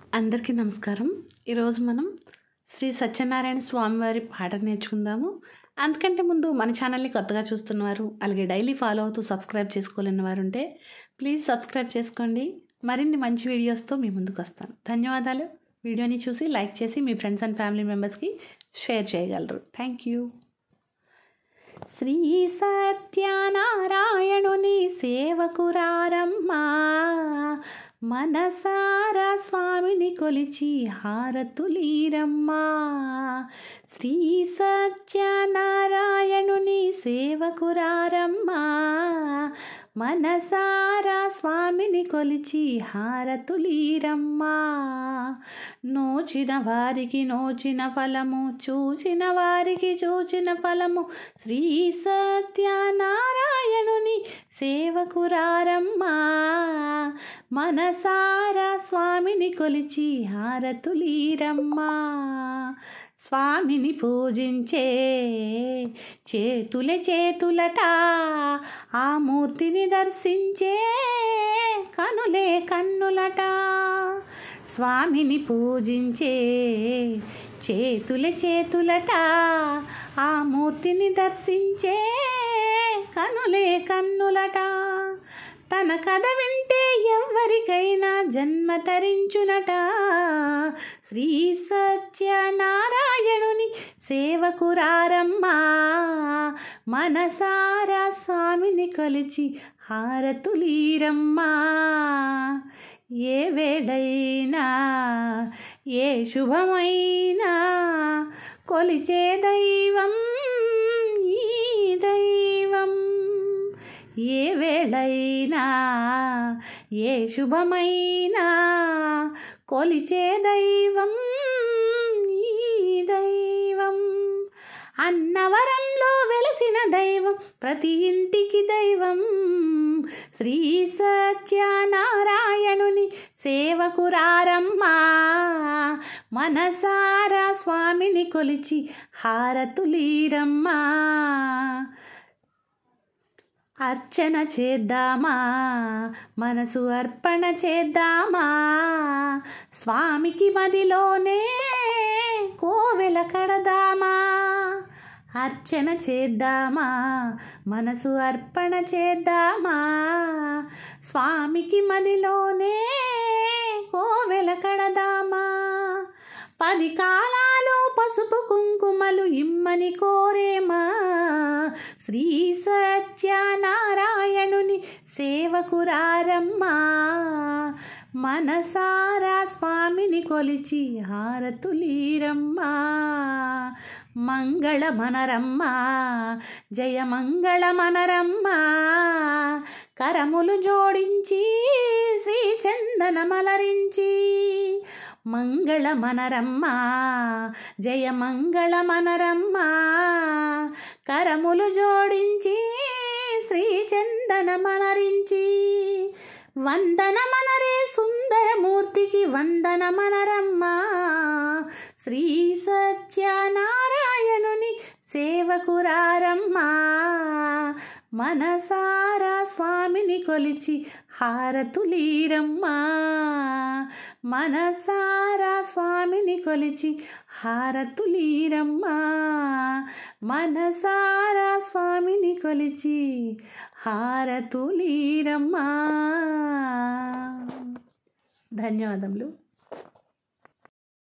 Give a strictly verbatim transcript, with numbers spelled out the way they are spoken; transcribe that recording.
అందరికీ నమస్కారం. ఈరోజు మనం శ్రీ సత్యనారాయణ స్వామివారి పాట నేర్చుకుందాము. అందుకంటే ముందు మన ఛానల్ని కొత్తగా చూస్తున్నవారు, అలాగే డైలీ ఫాలో అవుతూ సబ్స్క్రైబ్ చేసుకోలేని వారు ఉంటే ప్లీజ్ సబ్స్క్రైబ్ చేసుకోండి. మరిన్ని మంచి వీడియోస్తో మీ ముందుకు వస్తాను. ధన్యవాదాలు. వీడియోని చూసి లైక్ చేసి మీ ఫ్రెండ్స్ అండ్ ఫ్యామిలీ మెంబర్స్కి షేర్ చేయగలరు. Thank you. శ్రీ సత్యనారాయణుని సేవకురారమ్మా, మనసారా స్వామిని కొలిచి హారతులీరమ్మా. శ్రీ సత్యనారాయణుని సేవకురారమ్మా, మనసారా స్వామిని కొలిచి హారతులీరమ్మా. నోచిన వారికి నోచిన ఫలము, చూచిన వారికి చూచిన ఫలము. శ్రీ సత్యనారాయణుని సేవకురారమ్మా, మనసారా స్వామిని కొలిచి హారతులీరమ్మా. స్వామిని పూజించే చేతులే చేతులట, ఆ మూర్తిని దర్శించే కనులే కన్నులట. స్వామిని పూజించే చేతులే చేతులట, ఆ మూర్తిని దర్శించే కనులే కన్నులట. తన కథ వింటే ఎవ్వరికైనా జన్మ తరించునట. శ్రీ సత్యనారాయణుని సేవకురారమ్మా, మనసారా స్వామిని కొలిచి హారతులీరమ్మా. ఏ వేళైనా ఏ శుభమైనా కొలిచే దైవం ఈ దైవం. ఏ వేళైనా ఏ శుభమైనా కొలిచే దైవం ఈ దైవం. అన్నవరంలో వెలసిన దైవం, ప్రతి ఇంటికి దైవం. శ్రీ సత్యనారాయణుని సేవకురారమ్మా, మనసారా స్వామిని కొలిచి హారతులీరమ్మా. అర్చన చేద్దామా, మనసు అర్పణ చేద్దామా, స్వామికి మదిలోనే కోవెల కడదామా. అర్చన చేద్దామా, మనసు అర్పణ చేద్దామా, స్వామికి మదిలోనే కోవెల కడదామా. పది కాలాలు పసుపు కుంకుమలు ఇమ్మని కోరేమా. శ్రీ సత్యనారాయణుని సేవకురారమ్మా, మనసారా స్వామిని కొలిచి హారతులీరమ్మా. మంగళమనరమ్మా, జయమంగళమనరమ్మా, కరములు జోడించి శ్రీ చందనమలరించి. మంగళమనరమ్మా, జయమంగళమనరమ్మా, కరములు జోడించి శ్రీ చందనమలరించి. వందనమనరే సుందరమూర్తికి వందనమనరమ్మా. శ్రీ సత్యనారాయణుని సేవకురారమ్మా, మనసారా స్వామిని కొలిచి హారతులీరమ్మా. మనసారా స్వామిని కొలిచి హారతులీరమ్మా. మనసారా స్వామిని కొలిచి హారతులీరమ్మా. ధన్యవాదములు.